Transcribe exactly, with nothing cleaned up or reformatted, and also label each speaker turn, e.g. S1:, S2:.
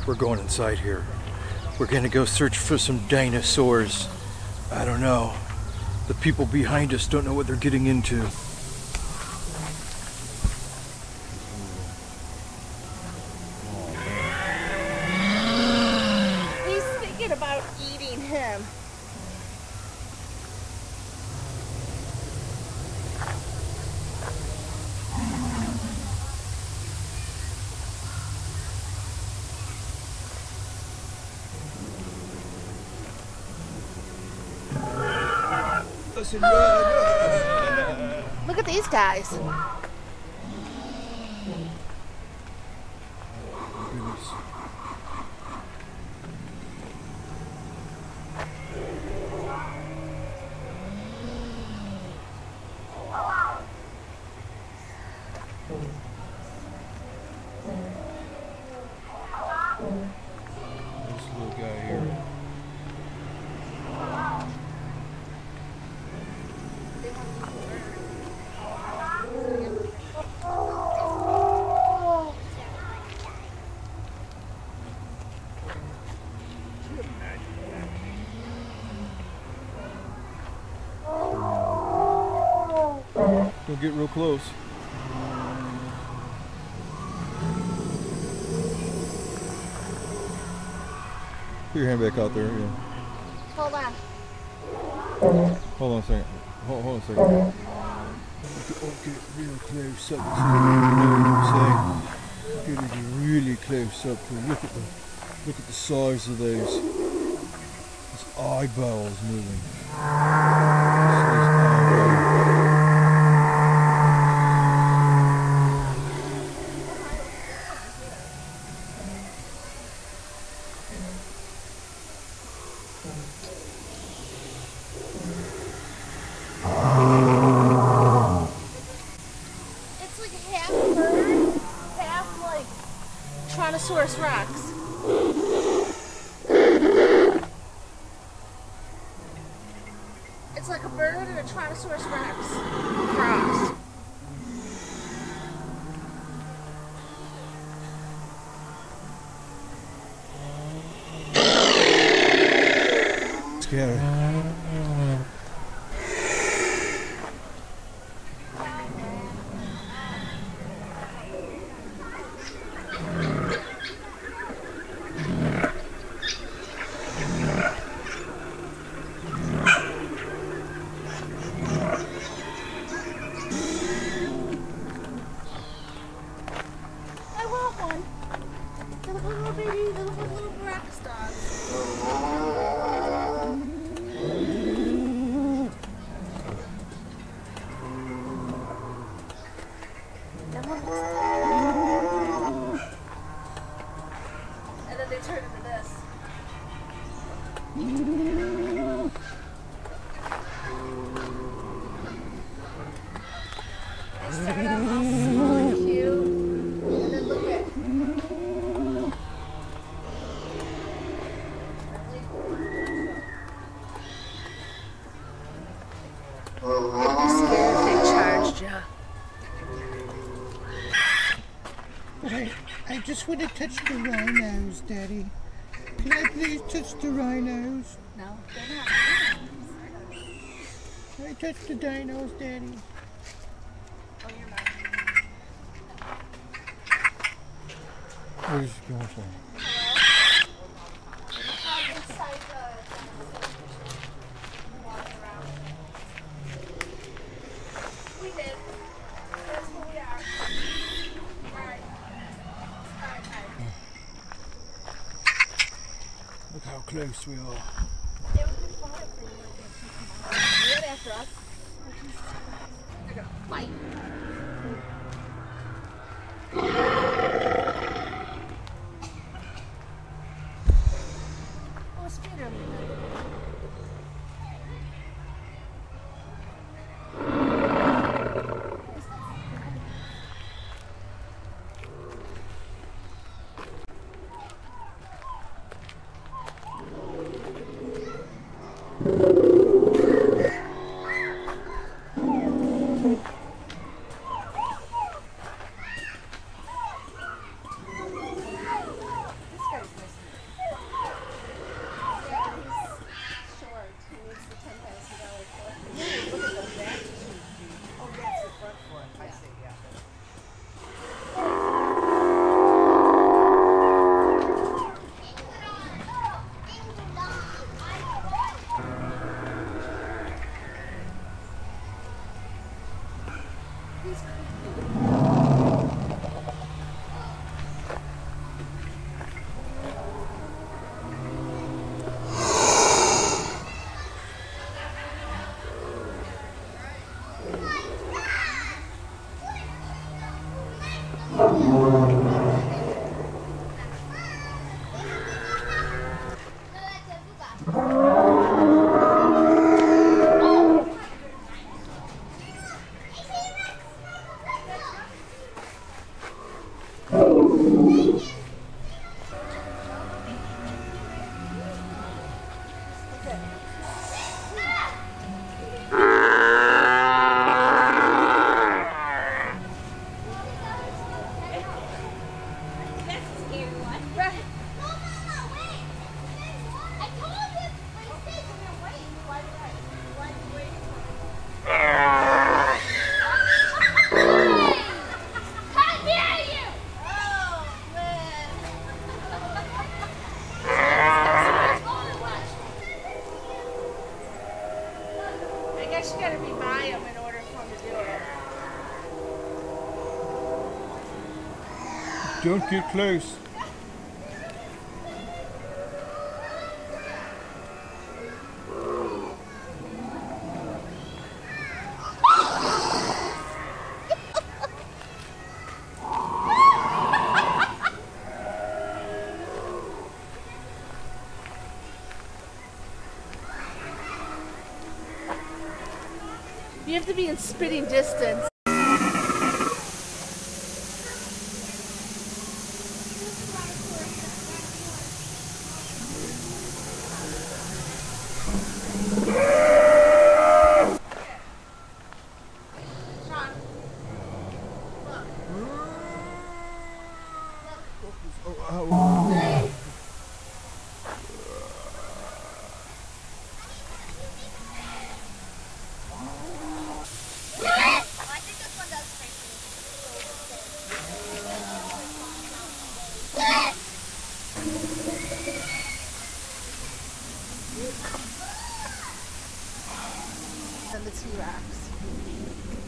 S1: We're going inside here. We're gonna go search for some dinosaurs. I don't know. The people behind us don't know what they're getting into.
S2: He's thinking about eating him. Look at these guys.
S1: Goodness. This little guy here. Don't get real close. Put your hand back out there. Yeah.
S2: Hold on.
S1: Hold on a second. Hold, hold on a second. Don't get real close up to it. You know what I'm saying? Get it really close up to it. Look at the look at the size of those. His eyeballs moving. His eyeballs.
S2: It's like half bird, half like Dinosaurs Rex. It's like a bird and a Dinosaurs Rex cross.
S1: Scary.
S2: They look like little baby, they look like little Rex dogs. That one looks like... And then they turn into this. They started off all small and cute. And then look at... I'd be scared if they charged you.
S3: But I, I just want to touch the rhinos, Daddy. Can I please touch the rhinos?
S2: No, they're not.
S3: Can I touch the dinos, Daddy?
S2: Oh, you're not.
S1: Where is she going for?
S2: We did. That's who we are. Alright. Alright, alright.
S1: Look how close we are.
S2: It would be fun if they were right after us. They're gonna fight. Oh, speed them. He's creepy. You gotta be by him in order for him to do it.
S1: Don't get close.
S2: You have to be in spitting distance. Sean, look.
S1: Oh, oh.
S2: And the T-Rex.